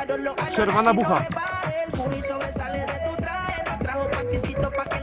Su hermana Buja. El sobresale de tu traje, nos trajo panticito pa' que